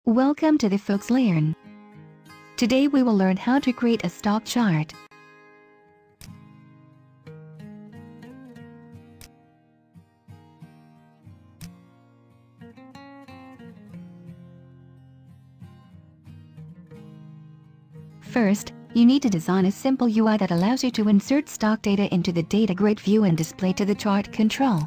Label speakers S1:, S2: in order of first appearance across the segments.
S1: Welcome to the FoxLearn. Today we will learn how to create a stock chart. First, you need to design a simple UI that allows you to insert stock data into the data grid view and display to the chart control.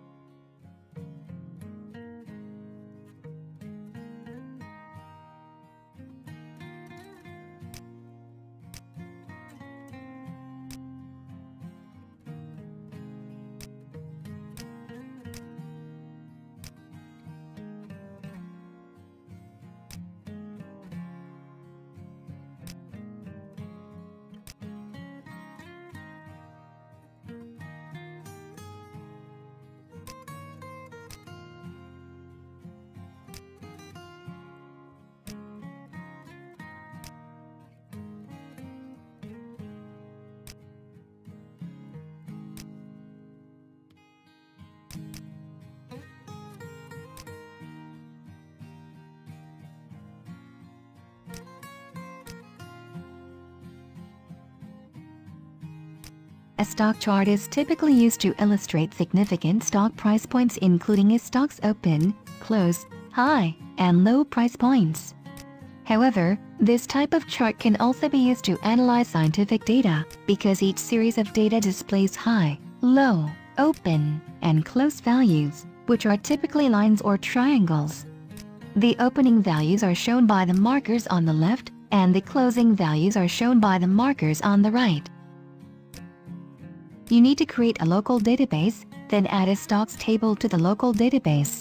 S1: A stock chart is typically used to illustrate significant stock price points, including a stock's open, close, high, and low price points. However, this type of chart can also be used to analyze scientific data because each series of data displays high, low, open, and close values, which are typically lines or triangles. The opening values are shown by the markers on the left, and the closing values are shown by the markers on the right. You need to create a local database, then add a stocks table to the local database.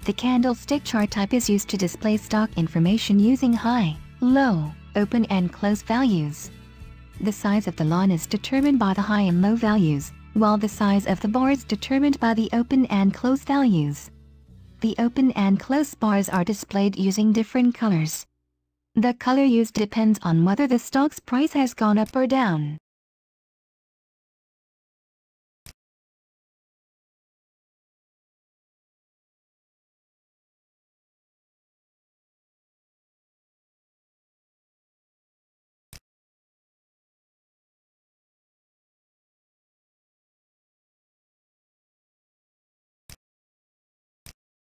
S1: The candlestick chart type is used to display stock information using high, low, open and close values. The size of the line is determined by the high and low values, while the size of the bar is determined by the open and close values. The open and close bars are displayed using different colors. The color used depends on whether the stock's price has gone up or down.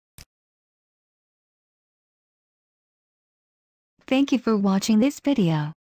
S1: Thank you for watching this video.